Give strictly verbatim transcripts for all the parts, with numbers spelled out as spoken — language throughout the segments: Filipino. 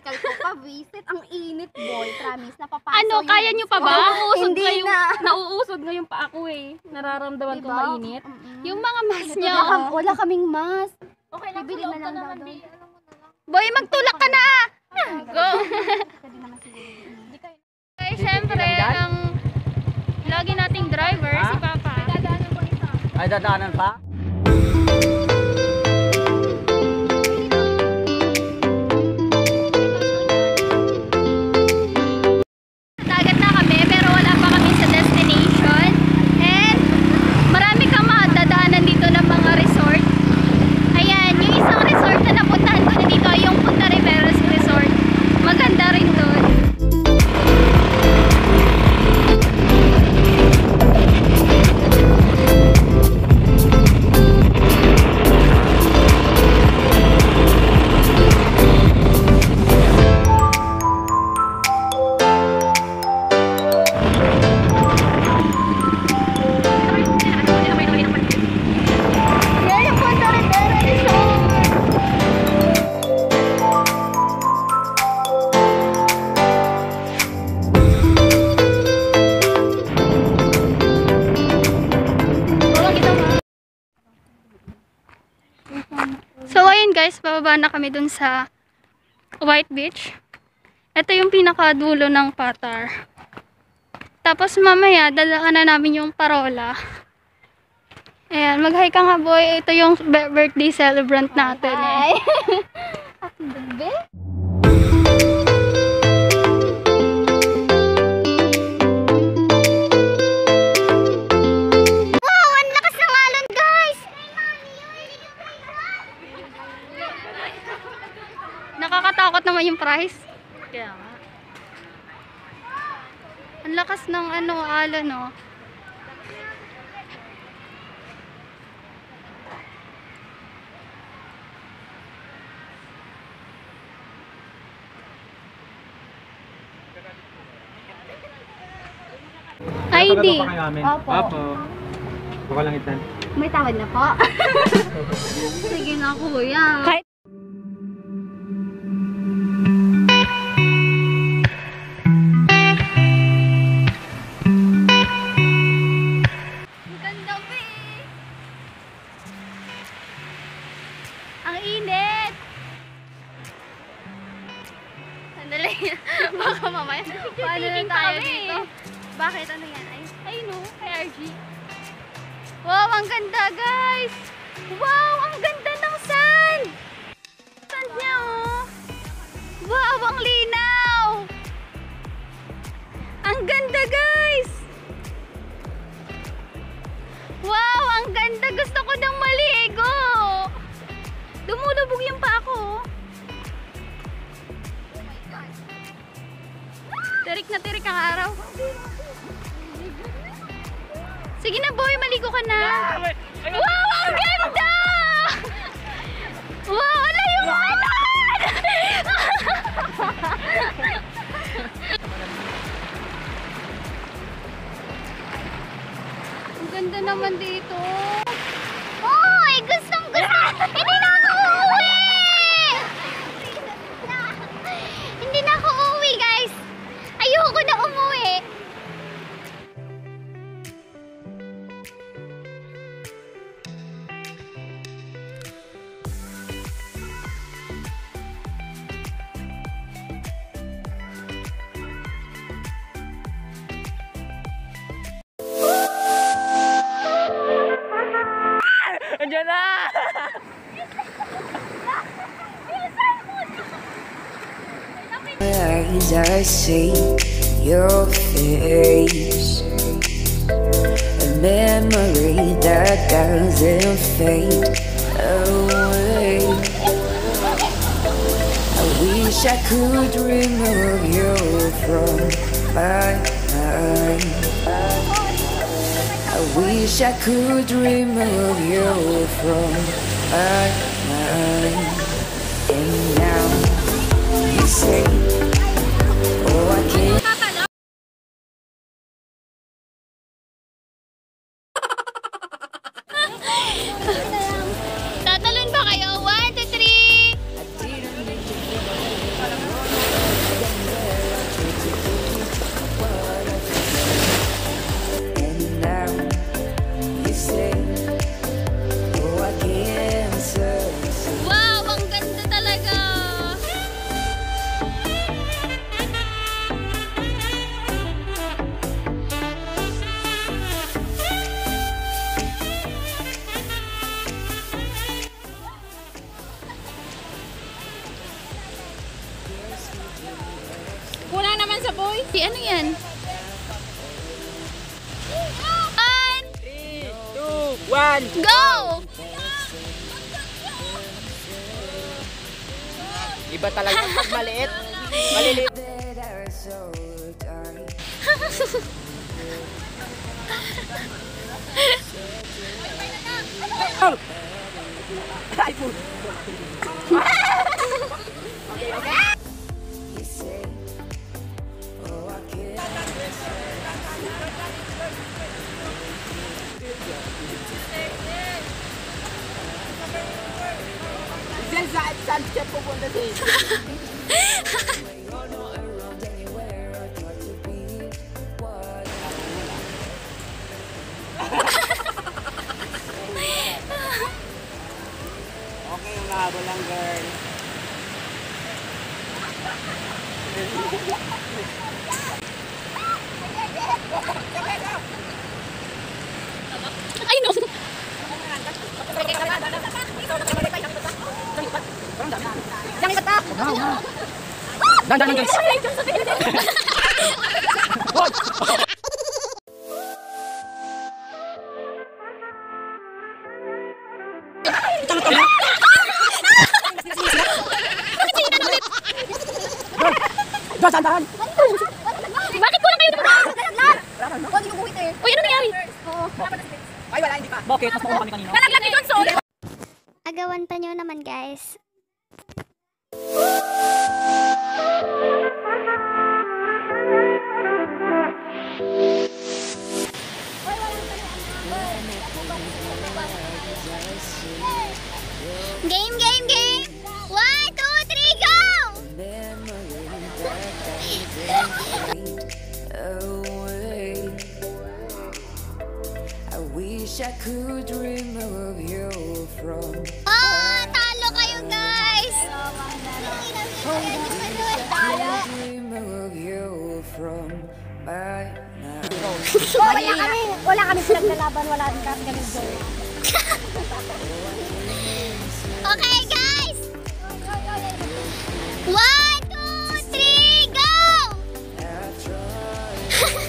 cycle ko pa, visit. Ang init, boy. Promise, napapaso. Ano, kaya nyo pa ba? Nauusod Hindi ngayon, na. nauusod ngayon pa ako eh. Nararamdaman Diba? ko mainit. Mm -mm. Yung mga mask nyo. Wala, kam wala kaming mask. Okay lang, bibili na lang daw doon. Boy, magtulak ka na! Go! Pwede naman siguro. Okay, syempre, ang lagi nating driver, Ha? si Papa. Ay, dadaanan pa? Dagat na kami, pero wala pa kami sa destination. And marami kang madadaanan dito ng mga resort. Ayan, yung isang resort na napuntahan ko na dito ay yung Punta Riveros Resort. Maganda rin doon. Yan yung Punta Riveros Resort. So ayun guys, bababa na kami dun sa White Beach. Ito yung pinakadulo ng Patar. Tapos mamaya, dadaan na namin yung Parola. Ayan, mag-hi ka nga boy. Ito yung birthday celebrant natin eh. Happy birthday. Wow, ang lakas ng alon guys! Nakakatakot naman yung price. Kaya nga. Ang lakas ng ano, alon no. I D. Opo. Opo. Baka lang itan. May tawad na po. Sige na, kuya. Kahit ang ganda ba eh. Ang init. Sandali. Baka mamaya. Paano na tayo dito? Bakit? Ano yan? Ay, Ay no, kay R G. Wow, ang ganda guys! Wow, ang ganda ng sand! Sand niya oh! Wow, ang linaw! Ang ganda guys! Wow, ang ganda! Gusto ko nang maligo! Dumulubog yung pa ako oh. Tirik na tirik ang araw. Sige na boy, maligo ka na. Wow, ang ganda! Wow, ala yung alon! Ang ganda naman dito. Hoy, gustong gusto! Hindi na ako uuwi! Hindi na ako uuwi guys. Ayoko na umuwi. Andiyan na! As I see your face, a memory that doesn't fade away. I wish I could remove you from my mind. I wish I could remove you from my mind. And now you say, oh, I can't. Tatalon ba kayo? One, two, three! Di ano yan? On! three, two, one. Go! Iba talaga pag maliit. Maliliit. that are so dark. You say, oh, I can't. Diyan sa saan siya pupunta si You're not around anywhere. I thought to be what Okay, yung habol lang, girl. Ay, no! Dandan lang, guys. Dandan! Bakit kulang kayo dito? Uy, ano nangyari? Ay, wala, hindi pa. Bakit? Mas mauna kami kanina. Nalaglag ni Johnson! Agawan pa nyo naman, guys. Game, game, game! One, two, three, go! away. I wish I could remove you from Oh, talo kayo, guys! remove you from my now. Wala kami, wala kami pinaglalaban, wala kami ganun doon. Okay, guys! One, two, three, go! I tried.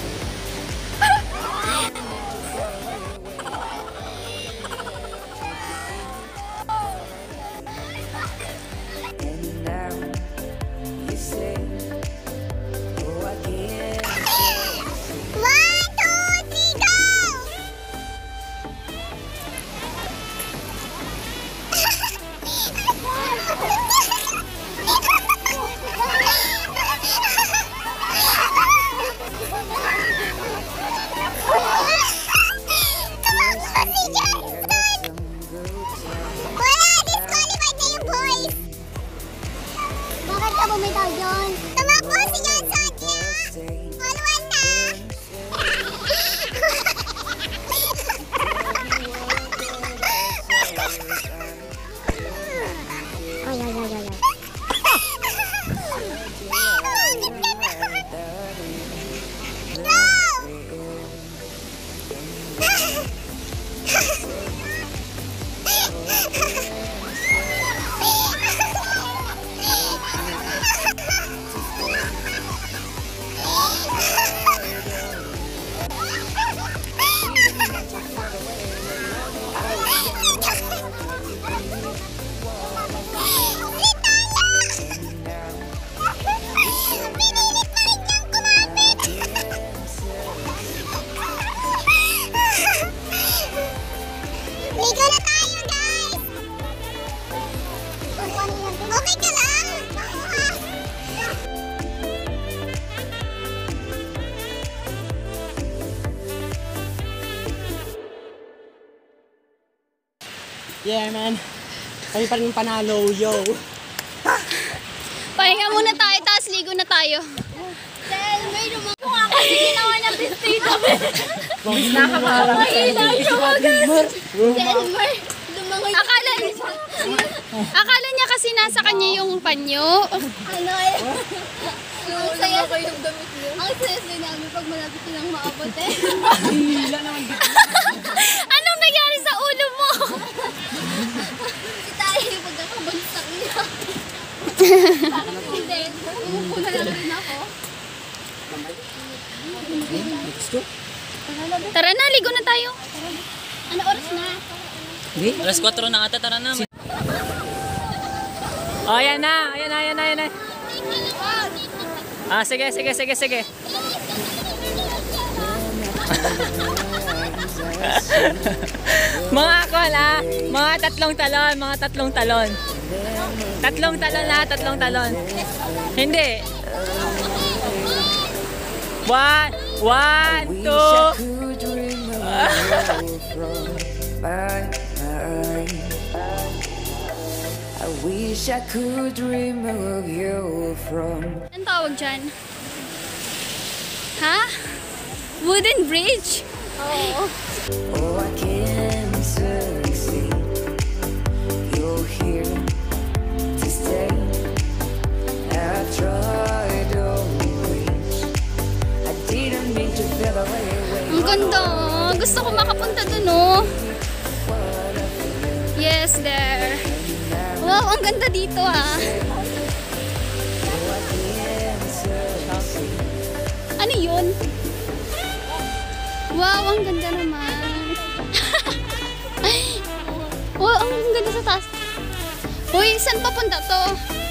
And now you say, oh, I can't. One, two, three, go! Wala! Disqualified na yung boys! Bakit ka bumitaw, John? Tumakbo si Johnson niya! All one na! Ay, ay, ay, ay, ay. Ligo na tayo, guys! Okay ka lang? Yeah, man. Kami pa rin panalo, yo. Pahinga muna tayo, tapos ligo na tayo. Dahil may lumang kung ako kasi ginawa ng vestido. Mahila siya wagas. Delmar, lumangoy. Akala niya, akala niya kasi nasa kanya yung panyo. Ano eh? Ang saya ko yung damit mo. Ang saya-saya namin pag malapit ko lang maabot eh. Anong nangyari sa ulo mo? Si tayo yung pagkakabagsak niya. Bakit hindi? Umupo na lang rin ako. Ano oras na? Hindi? Alas kwatro na ata, tara na. Oh, ayan na, ayan na, ayan na, ayan na. Ah, sige, sige, sige, sige. Mga akol ah, mga tatlong talon, mga tatlong talon. Tatlong talon na, tatlong talon. Hindi. One, one, two. I wish I could remove you from. Anong tawag dyan? Ha? Wooden bridge? Oo. Oh, I can succeed. You're here to stay. I've tried to reach. I didn't mean to feel the way. Ang ganda. Gusto ko makapunta dun, oh. Yes, there. Wow, ang ganda dito, ah. Ano yun? Wow, ang ganda naman. Wow, ang ganda sa taas. Uy, saan papunta to?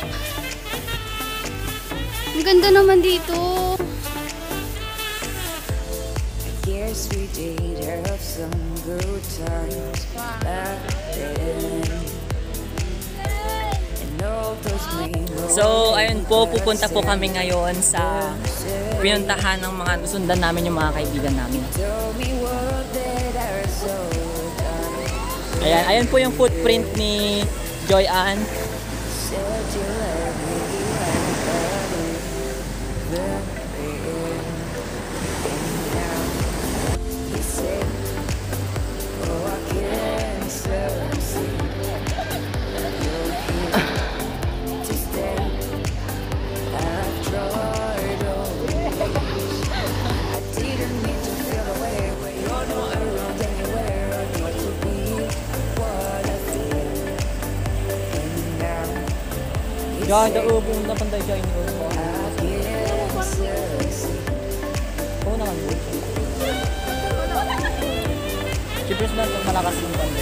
Ang ganda naman dito. Guess we did have some good times back then. And all those memories. So, ayun po, pupunta po kami ngayon sa pinuntahan ng mga sundan namin yung mga kaibigan namin. Told me what that are so dark. Ayan, ayun po yung footprint ni Joy Ann. Said you love me like better than before. And now you say, oh, I can't succeed. You're here to stay. I've tried all these. I didn't mean to feel the way when you're not around anywhere. I thought you'd be what I feel. And now Joy, daw pumunta pa tayo Joy ni Upo. I can't succeed. Oo naman po. Siyempre sila ito malakas ng banda.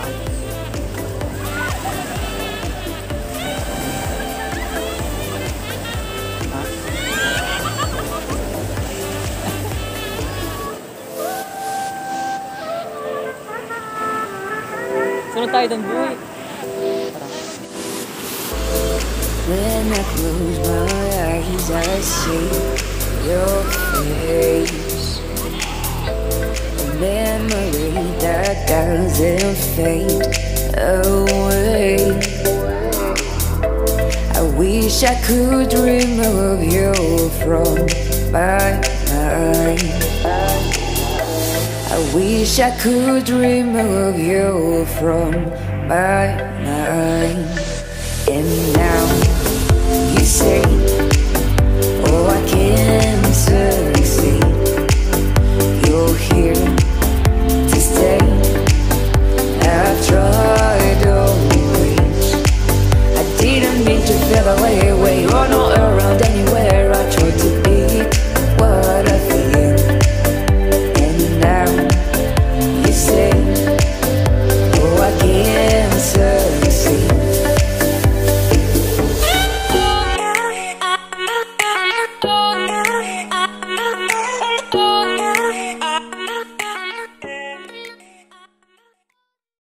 Sunod tayo doon, boy. When I close my eyes, I see your face. A memory that doesn't fade away. I wish I could remove you from my mind. I wish I could remove you from my mind. And now you say, oh, I can't succeed. You're here to stay.